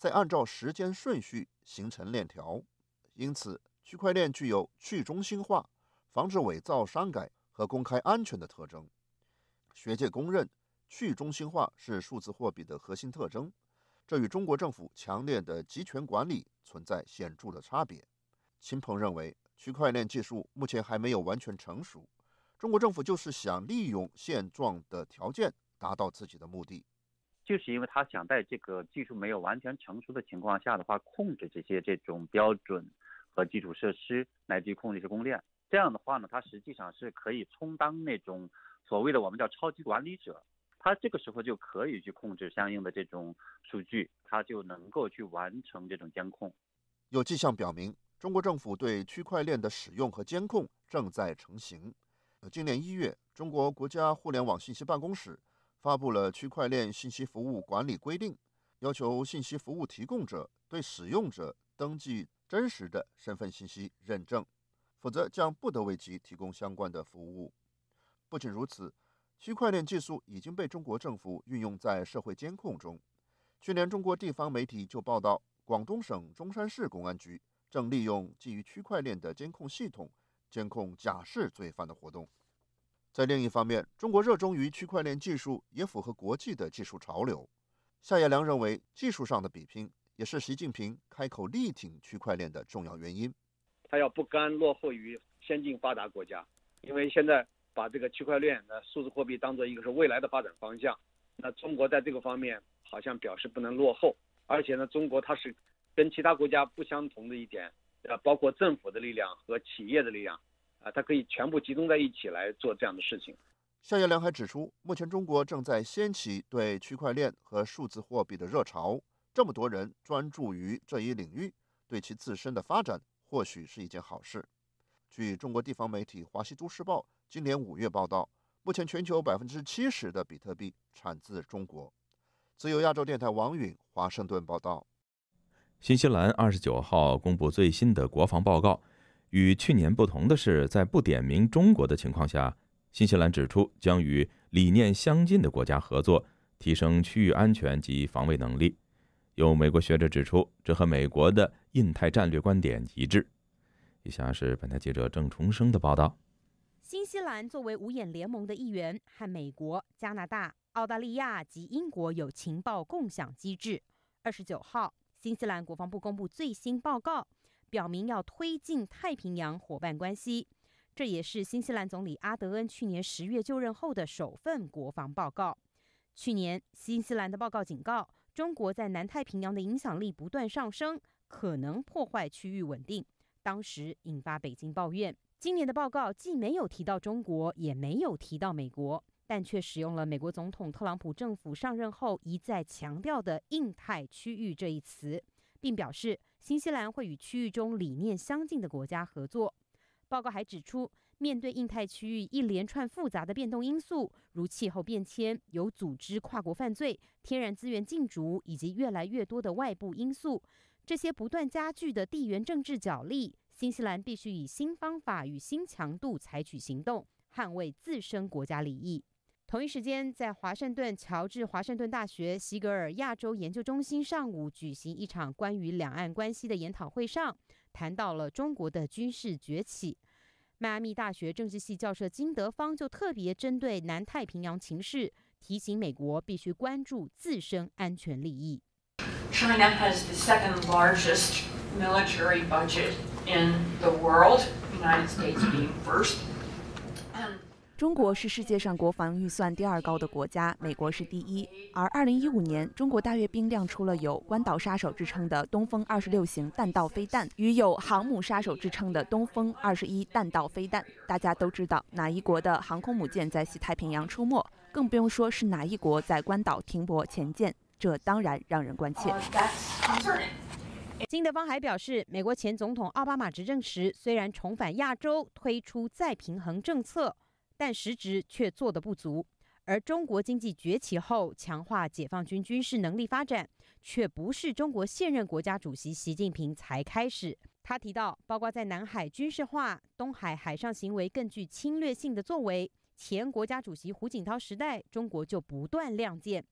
再按照时间顺序形成链条。因此，区块链具有去中心化、防止伪造删改和公开安全的特征。学界公认，去中心化是数字货币的核心特征，这与中国政府强烈的集权管理存在显著的差别。秦鹏认为，区块链技术目前还没有完全成熟，中国政府就是想利用现状的条件达到自己的目的。 就是因为他想在这个技术没有完全成熟的情况下的话，控制这些这种标准和基础设施，乃至于控制这供应链。这样的话呢，它实际上是可以充当那种所谓的我们叫超级管理者，它这个时候就可以去控制相应的这种数据，它就能够去完成这种监控。 有迹象表明，中国政府对区块链的使用和监控正在成型。今年一月，中国国家互联网信息办公室发布了区块链信息服务管理规定，要求信息服务提供者对使用者登记真实的身份信息认证，否则将不得为其提供相关的服务。不仅如此，区块链技术已经被中国政府运用在社会监控中。去年，中国地方媒体就报道，广东省中山市公安局正利用基于区块链的监控系统监控假释罪犯的活动。在另一方面，中国热衷于区块链技术，也符合国际的技术潮流。夏叶良认为，技术上的比拼也是习近平开口力挺区块链的重要原因。 他要不甘落后于先进发达国家，因为现在把这个区块链的数字货币当做一个是未来的发展方向。那中国在这个方面好像表示不能落后，而且呢，中国它是跟其他国家不相同的一点，呃，包括政府的力量和企业的力量。啊，它可以全部集中在一起来做这样的事情。 夏叶良还指出，目前中国正在掀起对区块链和数字货币的热潮，这么多人专注于这一领域，对其自身的发展或许是一件好事。据中国地方媒体《华西都市报》今年五月报道，目前全球百分之七十的比特币产自中国。自由亚洲电台王允华盛顿报道。 新西兰二十九号公布最新的国防报告。与去年不同的是，在不点名中国的情况下，新西兰指出将与理念相近的国家合作，提升区域安全及防卫能力。有美国学者指出，这和美国的印太战略观点一致。以下是本台记者郑重生的报道。 新西兰作为五眼联盟的一员，和美国、加拿大、澳大利亚及英国有情报共享机制。二十九号，新西兰国防部公布最新报告，表明要推进太平洋伙伴关系，这也是新西兰总理阿德恩去年十月就任后的首份国防报告。去年，新西兰的报告警告，中国在南太平洋的影响力不断上升，可能破坏区域稳定，当时引发北京抱怨。今年的报告既没有提到中国，也没有提到美国，但却使用了美国总统特朗普政府上任后一再强调的印太区域这一词，并表示新西兰会与区域中理念相近的国家合作。报告还指出，面对印太区域一连串复杂的变动因素，如气候变迁、有组织跨国犯罪、天然资源竞逐以及越来越多的外部因素，这些不断加剧的地缘政治角力，新西兰必须以新方法与新强度采取行动，捍卫自身国家利益。同一时间，在华盛顿乔治华盛顿大学席格尔亚洲研究中心上午举行一场关于两岸关系的研讨会上，谈到了中国的军事崛起。迈阿密大学政治系教授金德芳就特别针对南太平洋情势，提醒美国必须关注自身安全利益。 China has the second largest military budget in the world, the United States being first. 中国是世界上国防预算第二高的国家，美国是第一。而二零一五年，中国大阅兵亮出了有关岛杀手之称的东风二十六型弹道飞弹，与有航母杀手之称的东风二十一弹道飞弹。大家都知道哪一国的航空母舰在西太平洋出没，更不用说是哪一国在关岛停泊潜舰，这当然让人关切。 金德芳还表示，美国前总统奥巴马执政时，虽然重返亚洲，推出再平衡政策，但实质却做得不足。而中国经济崛起后，强化解放军军事能力发展，却不是中国现任国家主席习近平才开始。他提到，包括在南海军事化、东海海上行为更具侵略性的作为，前国家主席胡锦涛时代，中国就不断亮剑。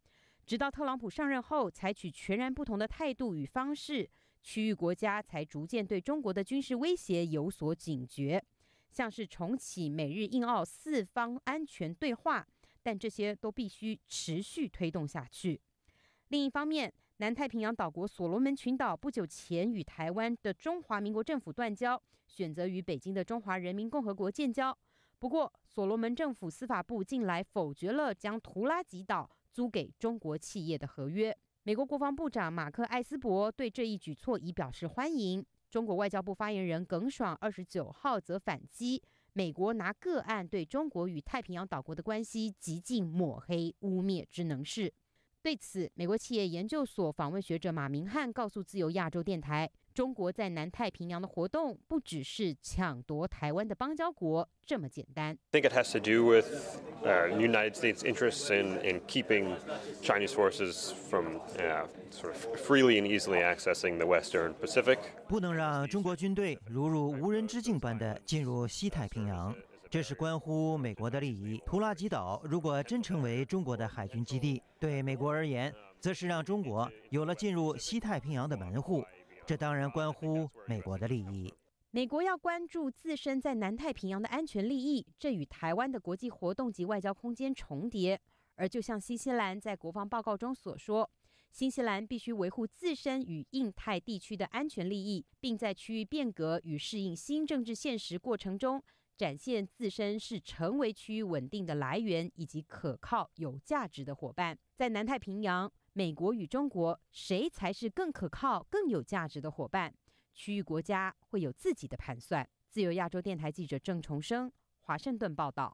直到特朗普上任后，采取全然不同的态度与方式，区域国家才逐渐对中国的军事威胁有所警觉，像是重启美日印澳四方安全对话，但这些都必须持续推动下去。另一方面，南太平洋岛国所罗门群岛不久前与台湾的中华民国政府断交，选择与北京的中华人民共和国建交。不过，所罗门政府司法部近来否决了将图拉吉岛租给中国企业的合约。美国国防部长马克·艾斯伯对这一举措已表示欢迎。中国外交部发言人耿爽二十九号则反击，美国拿个案对中国与太平洋岛国的关系极尽抹黑污蔑之能事。对此，美国企业研究所访问学者马明翰告诉自由亚洲电台，中国在南太平洋的活动不只是抢夺台湾的邦交国这么简单。 I think it has to do with uh, the United States' interests in, in keeping Chinese forces from uh, sort of freely and easily accessing the Western Pacific. 不能让中国军队如入无人之境般的进入西太平洋。这是关乎美国的利益。图拉吉岛如果真成为中国的海军基地，对美国而言，则是让中国有了进入西太平洋的门户，这当然关乎美国的利益。 美国要关注自身在南太平洋的安全利益，这与台湾的国际活动及外交空间重叠。而就像新西兰在国防报告中所说，新西兰必须维护自身与印太地区的安全利益，并在区域变革与适应新政治现实过程中，展现自身是成为区域稳定的来源以及可靠有价值的伙伴。在南太平洋，美国与中国谁才是更可靠更有价值的伙伴，区域国家会有自己的盘算。自由亚洲电台记者郑重生华盛顿报道。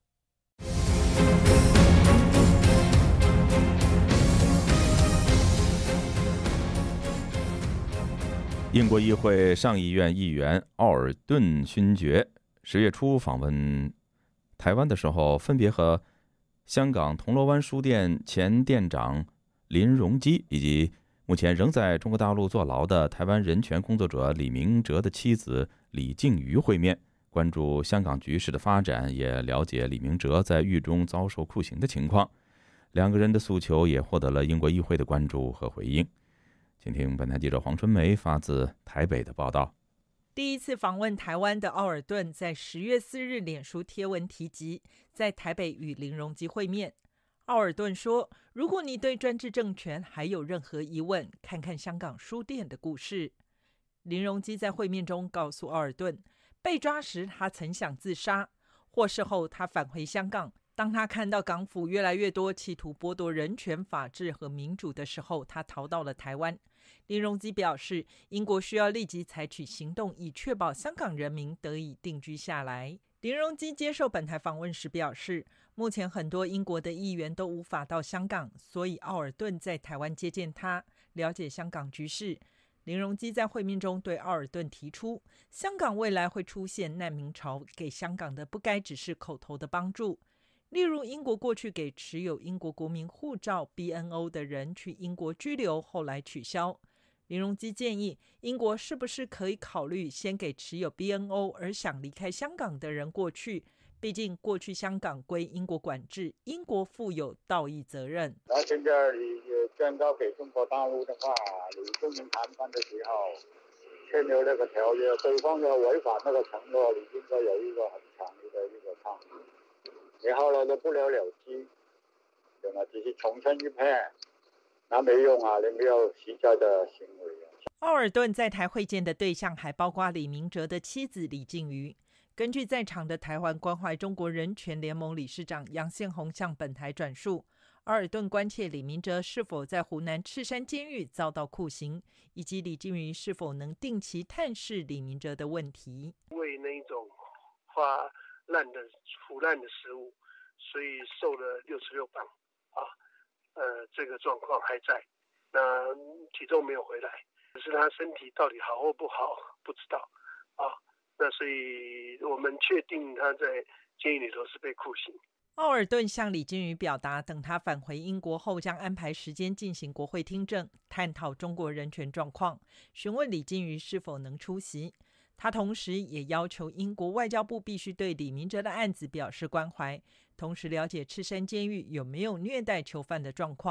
英国议会上议院议员奥尔顿勋爵十月初访问台湾的时候，分别和香港铜锣湾书店前店长林荣基以及目前仍在中国大陆坐牢的台湾人权工作者李明哲的妻子李静瑜会面，关注香港局势的发展，也了解李明哲在狱中遭受酷刑的情况。两个人的诉求也获得了英国议会的关注和回应。请听本台记者黄春梅发自台北的报道。 第一次访问台湾的奥尔顿在十月四日脸书贴文提及，在台北与林荣基会面。奥尔顿说，如果你对专制政权还有任何疑问，看看香港书店的故事。林荣基在会面中告诉奥尔顿，被抓时他曾想自杀，获释后他返回香港。当他看到港府越来越多企图剥夺人权、法治和民主的时候，他逃到了台湾。林荣基表示，英国需要立即采取行动，以确保香港人民得以定居下来。林荣基接受本台访问时表示，目前很多英国的议员都无法到香港，所以奥尔顿在台湾接见他，了解香港局势。林荣基在会面中对奥尔顿提出，香港未来会出现难民潮，给香港的不该只是口头的帮助。例如，英国过去给持有英国国民护照 B N O 的人去英国居留，后来取消。林荣基建议，英国是不是可以考虑先给持有 B N O 而想离开香港的人过去？毕竟过去香港归英国管制，英国负有道义责任。 那现在你宣告给中国大陆的话，你中英谈判的时候签了那个条约，对方要违反那个承诺，你应该有一个很强烈的一个抗议。你后来都不了了之，对吗？只是重申一片，那没用啊！你没有实在的行为啊。 奥尔顿在台会见的对象还包括李明哲的妻子李静瑜。根据在场的台湾关怀中国人权联盟理事长杨宪宏向本台转述，奥尔顿关切李明哲是否在湖南赤山监狱遭到酷刑，以及李静瑜是否能定期探视李明哲的问题。 为那种花烂的腐烂的食物，所以瘦了六十六磅啊，呃，这个状况还在，那体重没有回来，可是他身体到底好或不好不知道啊，那所以我们确定他在监狱里头是被酷刑。 奥尔顿向李金瑜表达，等他返回英国后将安排时间进行国会听证，探讨中国人权状况，询问李金瑜是否能出席。他同时也要求英国外交部必须对李明哲的案子表示关怀，同时了解赤山监狱有没有虐待囚犯的状况。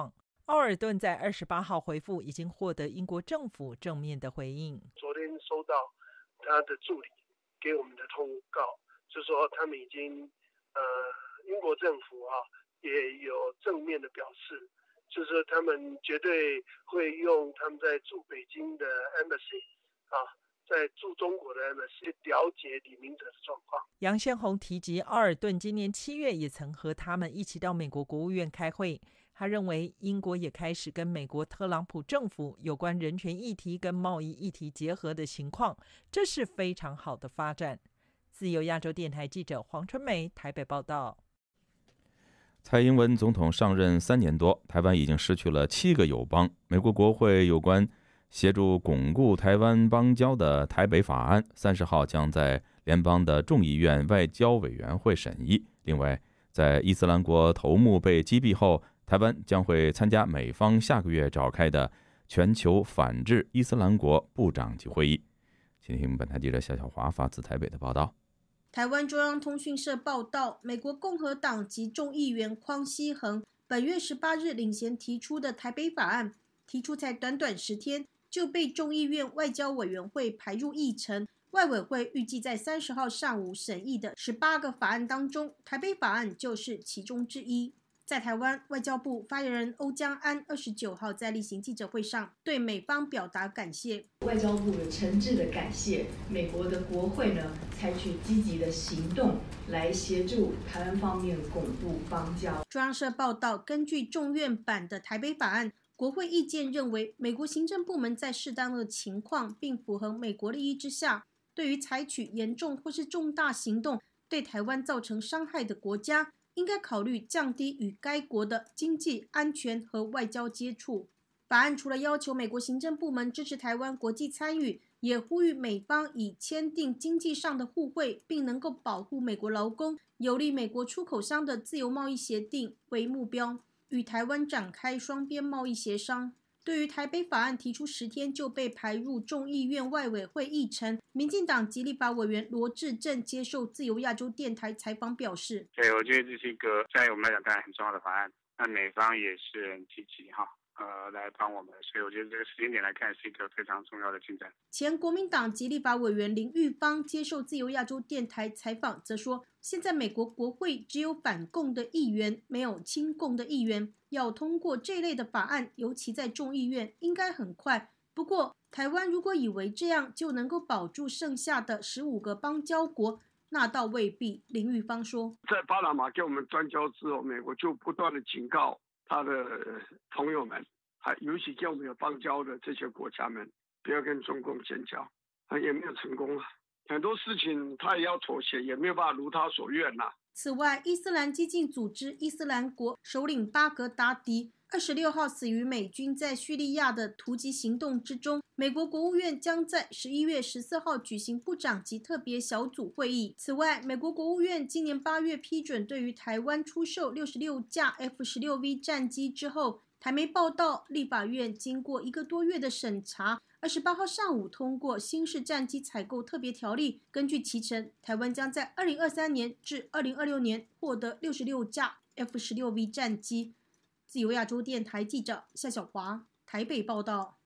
奥尔顿在二十八号回复，已经获得英国政府正面的回应。 昨天收到他的助理给我们的通告，就说他们已经呃，英国政府啊也有正面的表示，就是说他们绝对会用他们在驻北京的 embassy 啊，在驻中国的 embassy 去了解李明哲的状况。 杨宪宏提及，奥尔顿今年七月也曾和他们一起到美国国务院开会。他认为英国也开始跟美国特朗普政府有关人权议题跟贸易议题结合的情况，这是非常好的发展。自由亚洲电台记者黄春梅台北报道。 蔡英文总统上任三年多，台湾已经失去了七个友邦。美国国会有关协助巩固台湾邦交的台北法案，三十号将在联邦的众议院外交委员会审议。另外，在伊斯兰国头目被击毙后，台湾将会参加美方下个月召开的全球反制伊斯兰国部长级会议。请听本台记者夏小华发自台北的报道。 台湾中央通讯社报道，美国共和党籍众议员匡熙恒本月十八日领衔提出的台北法案，提出才短短十天就被众议院外交委员会排入议程。外委会预计在三十号上午审议的十八个法案当中，台北法案就是其中之一。在台湾，外交部发言人欧江安二十九号在例行记者会上对美方表达感谢。 外交部有诚挚的感谢美国的国会呢，采取积极的行动来协助台湾方面巩固邦交。 中央社报道，根据众院版的台北法案，国会意见认为，美国行政部门在适当的情况并符合美国利益之下，对于采取严重或是重大行动对台湾造成伤害的国家，应该考虑降低与该国的经济、安全和外交接触。法案除了要求美国行政部门支持台湾国际参与，也呼吁美方以签订经济上的互惠，并能够保护美国劳工、有利美国出口商的自由贸易协定为目标，与台湾展开双边贸易协商。对于台北法案提出十天就被排入众议院外委会议程，民进党籍立法委员罗致政接受自由亚洲电台采访表示： 对，我觉得这是一个在我们来讲当然很重要的法案，那美方也是很积极哈。呃，来帮我们，所以我觉得这个时间点来看是一个非常重要的进展。 前国民党籍立法委员林玉芳接受自由亚洲电台采访，则说，现在美国国会只有反共的议员，没有亲共的议员，要通过这类的法案，尤其在众议院，应该很快。不过，台湾如果以为这样就能够保住剩下的十五个邦交国，那倒未必。林玉芳说， 在巴拿马给我们断交之后，美国就不断的警告他的朋友们，还尤其跟我们有邦交的这些国家们，不要跟中共建交，啊，也没有成功啊。很多事情他也要妥协，也没有办法如他所愿呐、啊。 此外，伊斯兰激进组织伊斯兰国首领巴格达迪二十六号死于美军在叙利亚的突击行动之中。美国国务院将在十一月十四号举行部长级特别小组会议。此外，美国国务院今年八月批准对于台湾出售六十六架 F 十六 V 战机之后，台媒报道，立法院经过一个多月的审查，二十八号上午通过新式战机采购特别条例。根据其程，台湾将在二零二三年至二零二六年获得六十六架 F 十六 V 战机。自由亚洲电台记者夏小华台北报道。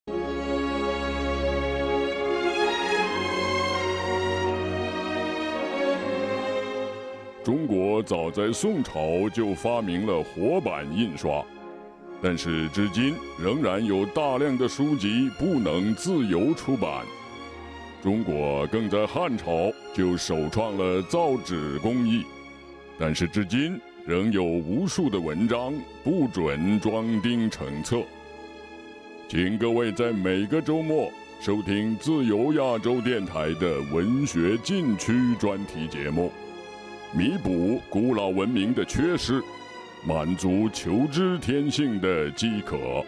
中国早在宋朝就发明了活版印刷，但是至今仍然有大量的书籍不能自由出版。中国更在汉朝就首创了造纸工艺，但是至今仍有无数的文章不准装订成册。请各位在每个周末收听自由亚洲电台的文学禁区专题节目，弥补古老文明的缺失，满足求知天性的饥渴。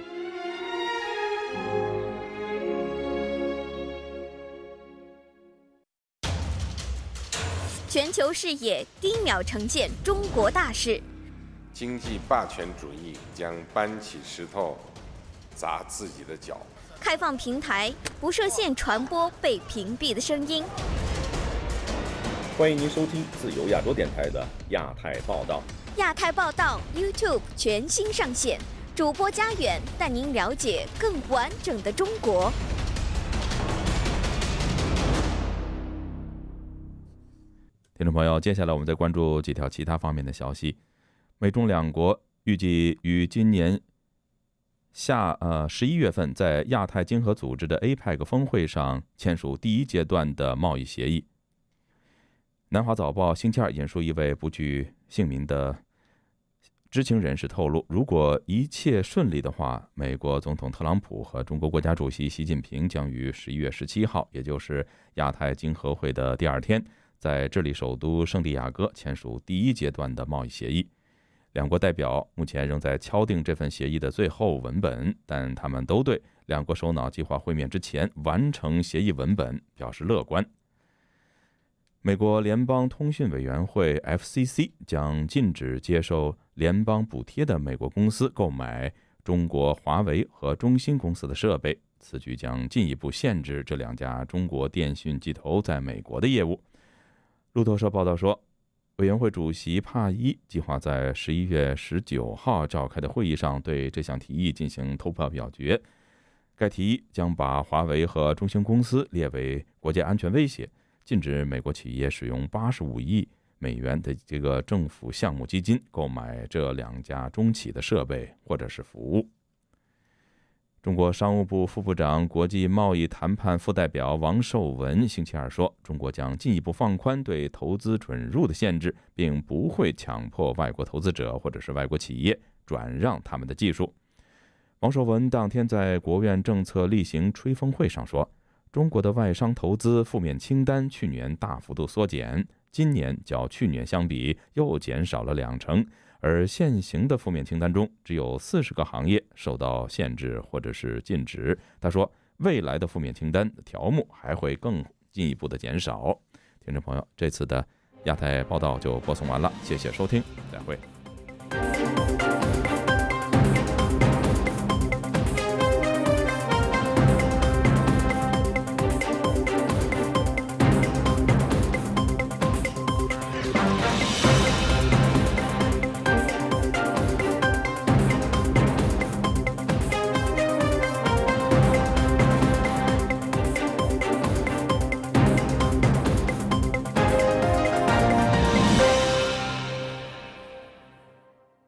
全球视野，第一秒呈现中国大事。 经济霸权主义将搬起石头砸自己的脚。 开放平台，不设限传播被屏蔽的声音。 欢迎您收听自由亚洲电台的亚太报道。 亚太报道 YouTube 全新上线， 主播家远带您了解更完整的中国。 听众朋友，接下来我们再关注几条其他方面的消息。美中两国预计于今年下呃十一月份在亚太经合组织的 A P E C 峰会上签署第一阶段的贸易协议。南华早报星期二引述一位不具姓名的知情人士透露，如果一切顺利的话，美国总统特朗普和中国国家主席习近平将于十一月十七号，也就是亚太经合会的第二天，在智利首都圣地亚哥签署第一阶段的贸易协议。两国代表目前仍在敲定这份协议的最后文本，但他们都对两国首脑计划会面之前完成协议文本表示乐观。美国联邦通讯委员会 F C C 将禁止接受联邦补贴的美国公司购买中国华为和中兴公司的设备，此举将进一步限制这两家中国电讯巨头在美国的业务。路透社报道说，委员会主席帕伊计划在十一月十九号召开的会议上对这项提议进行投票表决。该提议将把华为和中兴公司列为国家安全威胁，禁止美国企业使用八十五亿美元的这个政府项目基金购买这两家中企的设备或者是服务。中国商务部副部长、国际贸易谈判副代表王受文星期二说，中国将进一步放宽对投资准入的限制，并不会强迫外国投资者或者是外国企业转让他们的技术。王受文当天在国务院政策例行吹风会上说，中国的外商投资负面清单去年大幅度缩减，今年较去年相比又减少了两成，而现行的负面清单中只有四十个行业受到限制或者是禁止。他说，未来的负面清单的条目还会更进一步的减少。听众朋友，这次的亚太报道就播送完了，谢谢收听，再会。